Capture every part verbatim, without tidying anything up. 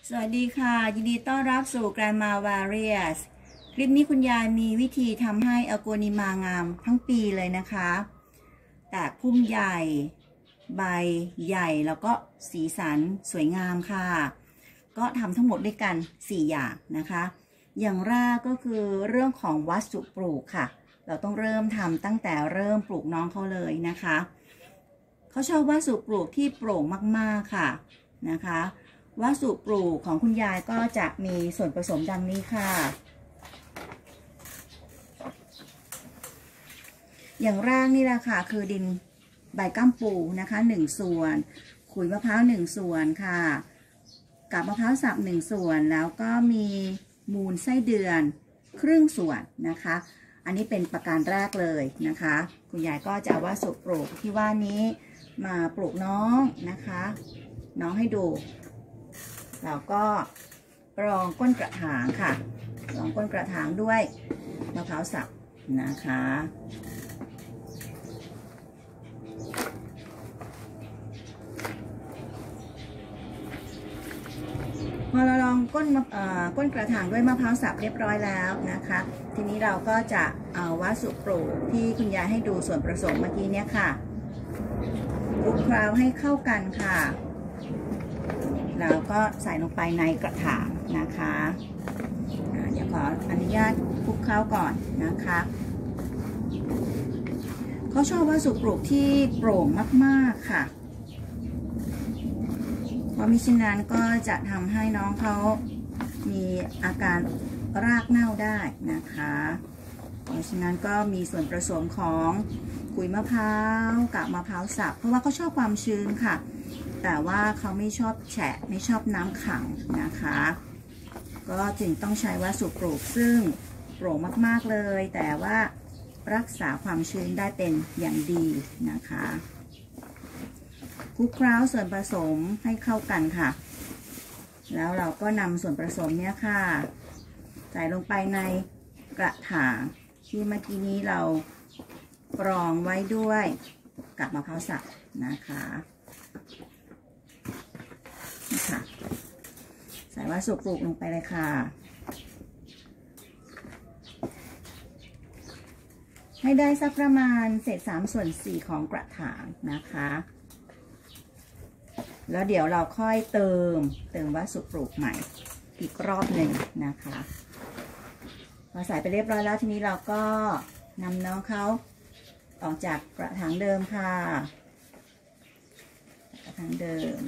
สวัสดีค่ะยินดีต้อนรับสู่ Grandma Various คลิปนี้คุณยายมีวิธีทำให้อโกนิมางามทั้งปีเลยนะคะแตกพุ่มใหญ่ใบใหญ่แล้วก็สีสันสวยงามค่ะก็ทำทั้งหมดด้วยกันสี่อย่างนะคะอย่างแรกก็คือเรื่องของวัสดุปลูกค่ะเราต้องเริ่มทำตั้งแต่เริ่มปลูกน้องเขาเลยนะคะเขาชอบวัสดุปลูกที่โปร่งมากๆค่ะนะคะวัสดุปลูกของคุณยายก็จะมีส่วนผสมดังนี้ค่ะอย่างแรกนี่แหละค่ะคือดินใบก้ามปูนะคะหนึ่งส่วนขุยมะพร้าวหนึ่งส่วนค่ะกาบมะพร้าวสับหนึ่งส่วนแล้วก็มีมูลไส้เดือนครึ่งส่วนนะคะอันนี้เป็นประการแรกเลยนะคะคุณยายก็จะเอาวัสดุปลูกที่ว่านี้มาปลูกน้องนะคะน้องให้ดูเราก็รองก้นกระถางค่ะรองก้นกระถางด้วยมะพร้าวสับนะคะพอเราลองก้นก้นกระถางด้วยมะพร้าวสับเรียบร้อยแล้วนะคะทีนี้เราก็จะเอาวัสดุปลูกที่คุณยายให้ดูส่วนผสมเมื่อกี้เนี้ยค่ะคลุกเคล้าให้เข้ากันค่ะแล้วก็ใส่ลงไปในกระถางนะคะเดี๋ยวขออนุญาตคลุกเคล้าก่อนนะคะเขาชอบวัสดุปลูกที่โปร่งมากๆค่ะเพราะมิฉะนั้นก็จะทำให้น้องเขามีอาการรากเน่าได้นะคะเพราะฉะนั้นก็มีส่วนผสมของขุยมะพร้าวกับมะพร้าวสับเพราะว่าเขาชอบความชื้นค่ะแต่ว่าเขาไม่ชอบแฉะไม่ชอบน้ำขังนะคะก็จึงต้องใช้วัสดุปลูกซึ่งโปร่งมากๆเลยแต่ว่ารักษาความชื้นได้เป็นอย่างดีนะคะคลุกเคล้าส่วนผสมให้เข้ากันค่ะแล้วเราก็นำส่วนผสมเนี้ยค่ะใส่ลงไปในกระถางที่เมื่อกี้นี้เรากรองไว้ด้วยกับมะพร้าวสับนะคะค่ะใส่วัสดุปลูกลงไปเลยค่ะให้ได้สักประมาณเศษสามส่วนสี่ของกระถางนะคะแล้วเดี๋ยวเราค่อยเติมเติมวัสดุปลูกใหม่อีกรอบหนึ่งนะคะพอใส่ไปเรียบร้อยแล้วทีนี้เราก็นำน้องเขาออกจากกระถางเดิมค่ะกระถางเดิม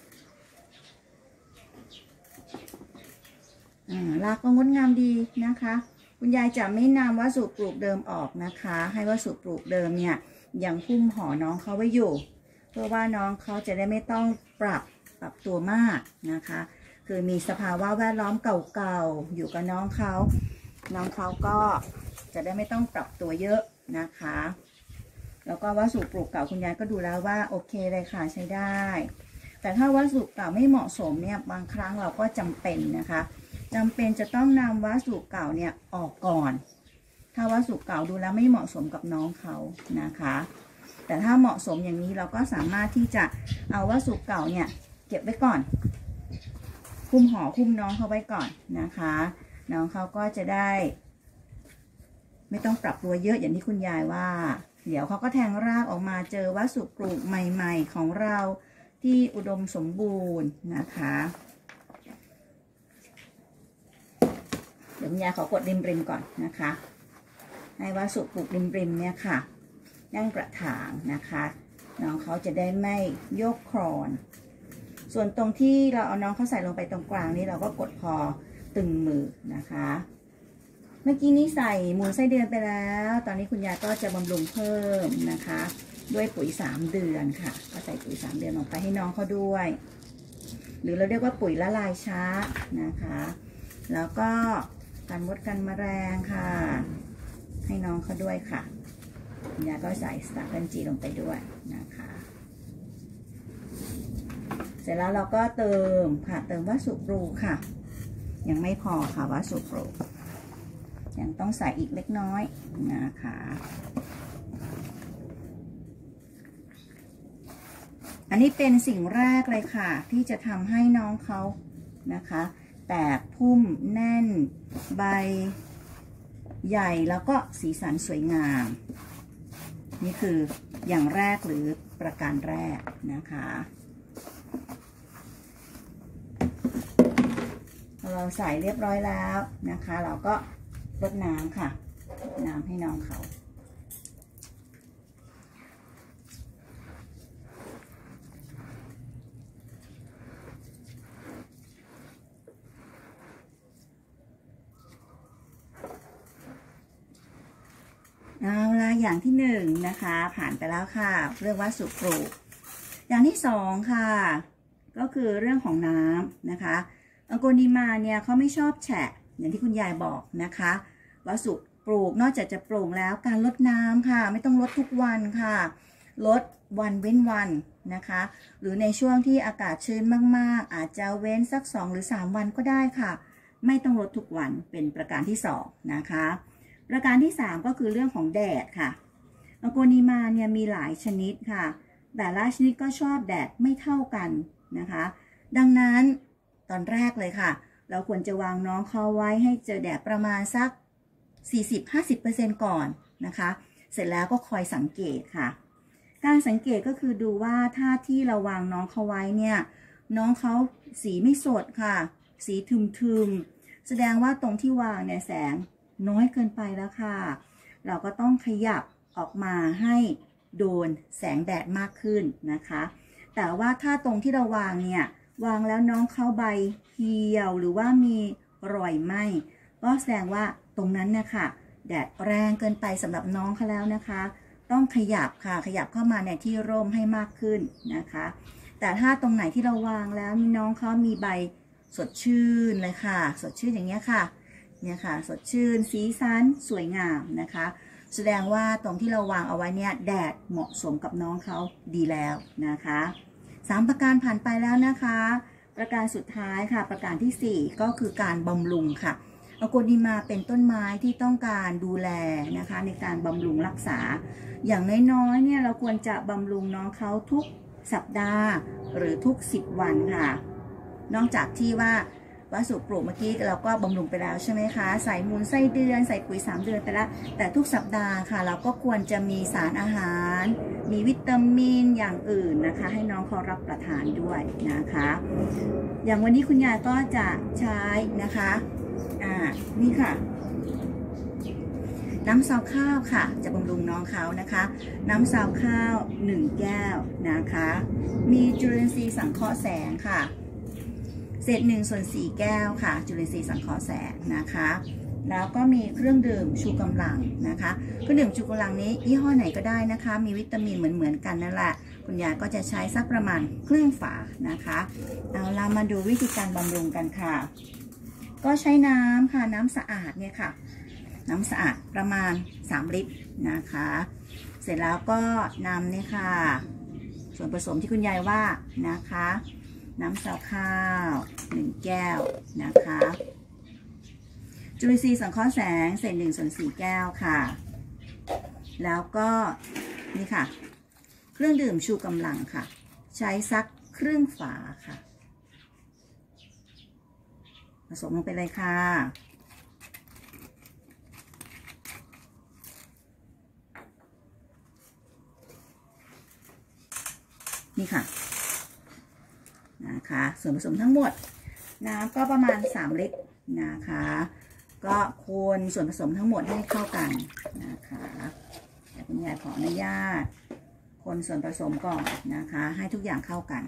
รากก็งดงามดีนะคะคุณยายจะไม่นำวัสดุปลูกเดิมออกนะคะให้วัสดุปลูกเดิมเนี่ยยังหุ้มห่อน้องเขาไว้อยู่เพื่อว่าน้องเขาจะได้ไม่ต้องปรับปรับตัวมากนะคะคือมีสภาวะแวดล้อมเก่าๆอยู่กับน้องเขาน้องเขาก็จะได้ไม่ต้องปรับตัวเยอะนะคะแล้วก็วัสดุปลูกเก่าคุณยายก็ดูแล้วว่าโอเคเลยค่ะใช้ได้แต่ถ้าวัสดุเก่าไม่เหมาะสมเนี่ยบางครั้งเราก็จำเป็นนะคะจำเป็นจะต้องนำวัสดุเก่าเนี่ยออกก่อนถ้าวัสดุเก่าดูแล้วไม่เหมาะสมกับน้องเขานะคะแต่ถ้าเหมาะสมอย่างนี้เราก็สามารถที่จะเอาวัสดุเก่าเนี่ยเก็บไว้ก่อนคุ้มห่อคุ้มน้องเขาไว้ก่อนนะคะน้องเขาก็จะได้ไม่ต้องปรับตัวเยอะอย่างที่คุณยายว่าเดี๋ยวเขาก็แทงรากออกมาเจอวัสดุปลูกใหม่ๆของเราที่อุดมสมบูรณ์นะคะเดี๋ยวคุณยายขอกดริมๆก่อนนะคะให้วัสดุปลูกริมๆเนี่ยค่ะนั่งกระถางนะคะน้องเขาจะได้ไม่โยกคลอนส่วนตรงที่เราเอาน้องเขาใส่ลงไปตรงกลางนี้เราก็กดพอตึงมือนะคะเมื่อกี้นี้ใส่มูลไส้เดือนไปแล้วตอนนี้คุณยายก็จะบำรุงเพิ่มนะคะด้วยปุ๋ยสามเดือนค่ะก็ใส่ปุ๋ยสามเดือนลงไปให้น้องเขาด้วยหรือเราเรียกว่าปุ๋ยละลายช้านะคะแล้วก็กันมดกันแมลงค่ะให้น้องเขาด้วยค่ะคุณยายก็ใส่สตาร์เกิลจีลงไปด้วยนะคะเสร็จแล้วเราก็เติมค่ะเติมวัสดุปลูกค่ะยังไม่พอค่ะวัสดุปลูกยังต้องใส่อีกเล็กน้อยนะคะอันนี้เป็นสิ่งแรกเลยค่ะที่จะทำให้น้องเขานะคะแตกพุ่มแน่นใบใหญ่แล้วก็สีสันสวยงามนี่คืออย่างแรกหรือประการแรกนะคะเราใส่เรียบร้อยแล้วนะคะเราก็รดน้ำค่ะน้ำให้น้องเขาเอาละอย่างที่หนึ่งนะคะผ่านไปแล้วค่ะเรื่องวัสดุปลูกอย่างที่สองค่ะก็คือเรื่องของน้ำนะคะอังโกนิมาเนี่ยเขาไม่ชอบแฉะอย่างที่คุณยายบอกนะคะวัสดุปลูกนอกจากจะปลูกแล้วการรดน้ำค่ะไม่ต้องรดทุกวันค่ะลดวันเว้นวันนะคะหรือในช่วงที่อากาศชื้นมากๆอาจจะเว้นสักสองหรือสามวันก็ได้ค่ะไม่ต้องรดทุกวันเป็นประการที่สองนะคะประการที่สามก็คือเรื่องของแดดค่ะอังโกนิมาเนี่ยมีหลายชนิดค่ะแต่ละชนิดก็ชอบแดดไม่เท่ากันนะคะดังนั้นตอนแรกเลยค่ะเราควรจะวางน้องเขาไว้ให้เจอแดดประมาณสัก สี่สิบถึงห้าสิบเปอร์เซ็นต์ ก่อนนะคะเสร็จแล้วก็คอยสังเกตค่ะการสังเกตก็คือดูว่าถ้าที่เราวางน้องเขาไว้เนี่ยน้องเขาสีไม่สดค่ะสีทึมๆแสดงว่าตรงที่วางเนี่ยแสงน้อยเกินไปแล้วค่ะเราก็ต้องขยับออกมาให้โดนแสงแดดมากขึ้นนะคะแต่ว่าถ้าตรงที่เราวางเนี่ยวางแล้วน้องเข้าใบเหี่ยวหรือว่ามีรอยไหม้ก็แสดงว่าตรงนั้นนะคะแดดแรงเกินไปสำหรับน้องเขาแล้วนะคะต้องขยับค่ะขยับเข้ามาในที่ร่มให้มากขึ้นนะคะแต่ถ้าตรงไหนที่เราวางแล้วมีน้องเขามีใบสดชื่นเลยค่ะสดชื่นอย่างเงี้ยค่ะเนี่ยค่ะสดชื่นสีสันสวยงามนะคะแสดงว่าตรงที่เราวางเอาไว้เนี่ยแดดเหมาะสมกับน้องเขาดีแล้วนะคะสามประการผ่านไปแล้วนะคะประการสุดท้ายค่ะประการที่สี่ก็คือการบำรุงค่ะอังโกนิมาเป็นต้นไม้ที่ต้องการดูแลนะคะในการบำรุงรักษาอย่างน้อยๆเนี่ยเราควรจะบำรุงน้องเขาทุกสัปดาห์หรือทุกสิบวันค่ะนอกจากที่ว่าวัสดุปลูกเมื่อกี้เราก็บำรุงไปแล้วใช่ไหมคะใส่มูลไส้เดือนใส่ปุ๋ยสามเดือนไปแล้วแต่ทุกสัปดาห์ค่ะเราก็ควรจะมีสารอาหารมีวิตามินอย่างอื่นนะคะให้น้องเขารับประทานด้วยนะคะอย่างวันนี้คุณยายก็จะใช้นะคะอ่านี่ค่ะน้ำซาวข้าวค่ะจะบำรุงน้องเขานะคะน้ำซาวข้าวหนึ่งแก้วนะคะมีจุลินทรีย์สังเคราะห์แสงค่ะเศษหนึ่งส่วนสี่แก้วค่ะจุลินทรีย์สังเคราะห์แสงนะคะแล้วก็มีเครื่องดื่มชูกำลังนะคะเครื่องดื่มชูกำลังนี้ยี่ห้อไหนก็ได้นะคะมีวิตามินเหมือนเหมือนกันนั่นแหละคุณยายก็จะใช้สักประมาณครึ่งฝานะคะเอาเรามาดูวิธีการบำรุงกันค่ะก็ใช้น้ำค่ะน้ำสะอาดเนี่ยค่ะน้ำสะอาดประมาณสามลิตรนะคะเสร็จแล้วก็นำเนี่ยค่ะส่วนผสมที่คุณยายว่านะคะน้ำซาวข้าวหนึ่งแก้วนะคะจุลินทรีย์สังเคราะห์แสงเศษหนึ่งส่วนสี่แก้วค่ะแล้วก็นี่ค่ะเครื่องดื่มชูกำลังค่ะใช้สักครึ่งฝาค่ะผสมลงไปเลยค่ะนี่ค่ะนะคะส่วนผสมทั้งหมดน้ำก็ประมาณสามลิตรนะคะก็คนส่วนผสมทั้งหมดให้เข้ากันนะคะเดี๋ยวคุณยายขออนุญาตคนส่วนผสมก่อนนะคะให้ทุกอย่างเข้ากัน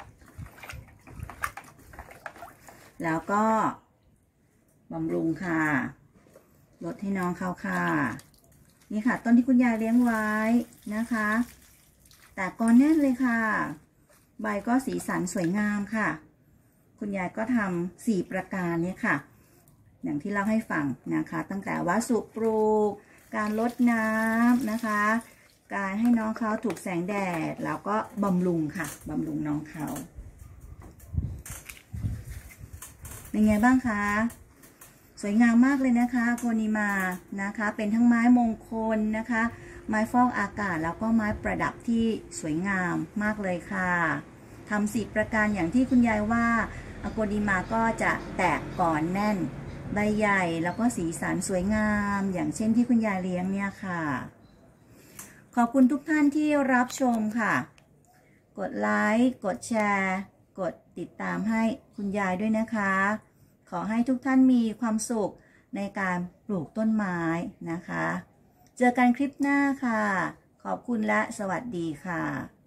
แล้วก็บำรุงค่ะลดให้น้องเข้าค่ะนี่ค่ะต้นที่คุณยายเลี้ยงไว้นะคะแต่ก่อนแน่นเลยค่ะใบก็สีสันสวยงามค่ะคุณยายก็ทำสี่ประการนี้ค่ะอย่างที่เล่าให้ฟังนะคะตั้งแต่วัสดุปลูกการลดน้ำนะคะการให้น้องเขาถูกแสงแดดแล้วก็บำรุงค่ะบำรุงน้องเขาเป็นไงบ้างคะสวยงามมากเลยนะคะโกนิมานะคะเป็นทั้งไม้มงคลนะคะไม้ฟอกอากาศแล้วก็ไม้ประดับที่สวยงามมากเลยค่ะทำสี่ประการอย่างที่คุณยายว่าอโกดิมาก็จะแตกก่อนแน่นใบใหญ่แล้วก็สีสันสวยงามอย่างเช่นที่คุณยายเลี้ยงเนี่ยค่ะขอบคุณทุกท่านที่รับชมค่ะกดไลค์กดแชร์กดติดตามให้คุณยายด้วยนะคะขอให้ทุกท่านมีความสุขในการปลูกต้นไม้นะคะเจอกันคลิปหน้าค่ะขอบคุณและสวัสดีค่ะ